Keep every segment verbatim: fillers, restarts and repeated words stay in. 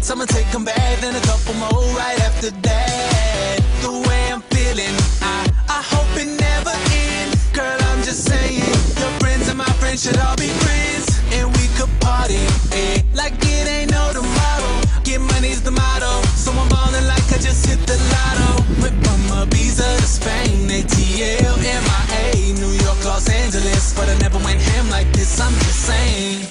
I'ma take them back, then a couple more right after that. The way I'm feeling, I, I hope it never ends. Girl, I'm just saying, your friends and my friends should all be friends. And we could party, eh, like it ain't no tomorrow. Get money's the motto, so I'm ballin' like I just hit the lotto. Went from Ibiza to Spain, A T L, M I A, New York, Los Angeles, but I never went ham like this, I'm just saying.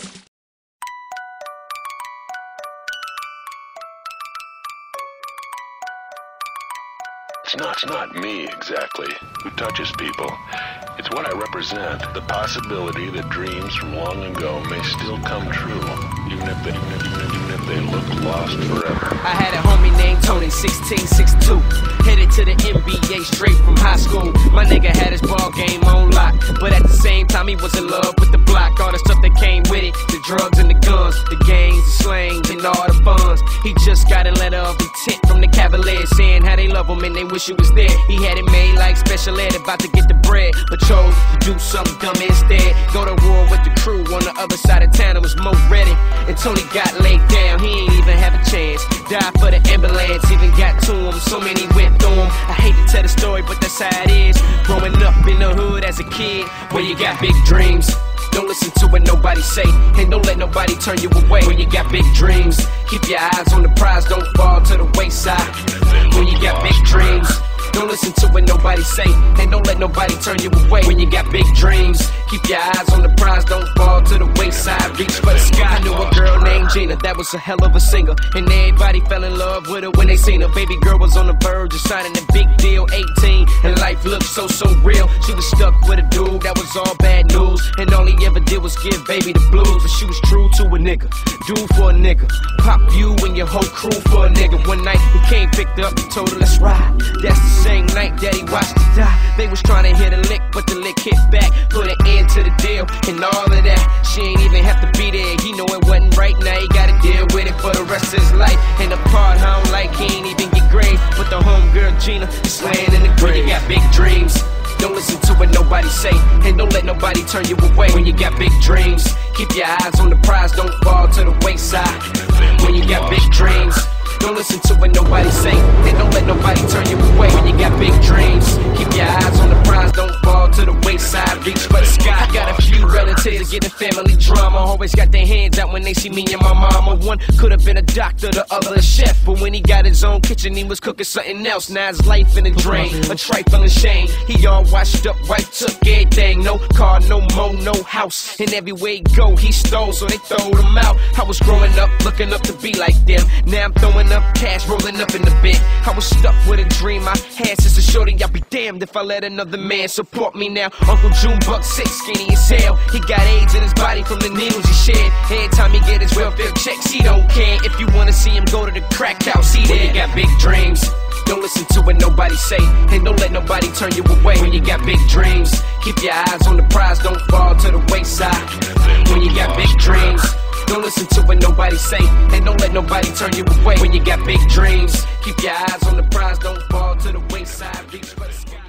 It's not, it's not me exactly who touches people. It's what I represent. The possibility that dreams from long ago may still come true, even if they, even if, even if they look lost forever. I had a homie named Tony, sixteen, six two, headed to the N B A straight from high school. My nigga had his ball game on lock, but at the same time he was in love with the block. All the stuff that came with it, the drugs and the guns, the gangs, the slangs, and all the funds. He just got a letter of intent from the Cavaliers saying how they love him and they wish he was there. He had it made like special ed, about to get the bread, but chose to do something dumb instead. Go to war with the crew on the other side of town. It was Mo ready, and Tony got laid down. He ain't even have a chance. Died for the ambulance, even got to him. So many went through him. I hate to tell the story, but that's how it is. Growing up in the hood as a kid, where you got big dreams. Don't listen to what nobody say, and don't let nobody turn you away. When you got big dreams, keep your eyes on the prize, don't fall to the wayside. When you got big dreams, don't listen to what nobody say, and don't let nobody turn you away. When you got big dreams, keep your eyes on the prize, don't fall to the wayside. Reach for the sky. I knew a girl named Gina that was a hell of a singer, and everybody fell in love with her when they seen her. Baby girl was on the verge of signing a big deal, eighteen, and life looked so, so real. She was stuck with a dude that was all bad news, and all he ever did was give baby the blues. But she was true to a nigga, dude for a nigga, pop you and your whole crew for a nigga. One night he came, picked up, and told her let's ride. That's the same night that he watched her die. They was trying to hit a lick, but the lick hit back, put an end to the deal, and all of that. She ain't even have to be there. He know it wasn't right. Now he gotta deal with it for the rest of his life. And the part I don't like, he ain't even get grades, but the homegirl Gina is laying in the grave. You got big dreams, don't listen to what nobody say, and don't let nobody turn you away. When you got big dreams, keep your eyes on the prize, don't fall to the wayside. When you got big dreams, don't listen to what nobody say, and don't let nobody turn you away. When you got big dreams, keep your eyes on the prize, don't fall to the wayside. Reach for the sky. I got a few relatives getting family drama, always got their hands out when they see me and my mama. One could have been a doctor, the other a chef, but when he got his own kitchen, he was cooking something else. Now his life in a drain, a trifling shame. He all washed up, wife took everything. No car, no mo, no house, and everywhere he go, he stole, so they throwed him out. I was growing up, looking up to be like them. Now I'm throwing up cash, rolling up in the bed. I was stuck with a dream I had since a shorty. I'll be damned if I let another man support me now. Uncle June buck six, skinny as hell. He got AIDS in his body from the needles he shed. Every time he get his welfare checks, he don't care. If you wanna see him go to the crack house, he there. When you got big dreams, don't listen to what nobody say, and don't let nobody turn you away. When you got big dreams, keep your eyes on the prize, don't fall to the wayside. When you got big dreams, don't listen to what nobody say, and don't let nobody turn you away. When you got big dreams, keep your eyes on the prize, don't fall to the wayside. Reach for the sky.